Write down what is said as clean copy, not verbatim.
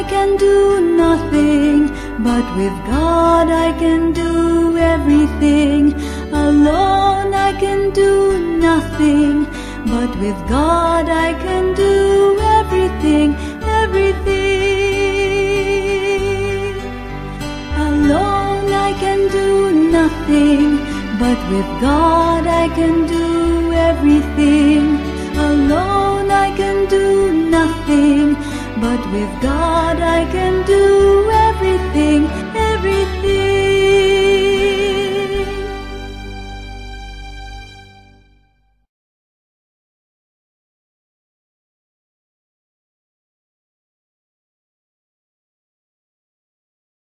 can do nothing, but with God I can do everything. Alone I can do nothing, but with God I can do everything, everything. Alone I can do nothing, but with God I can do everything. Alone I can do nothing, but with God I can do everything, everything.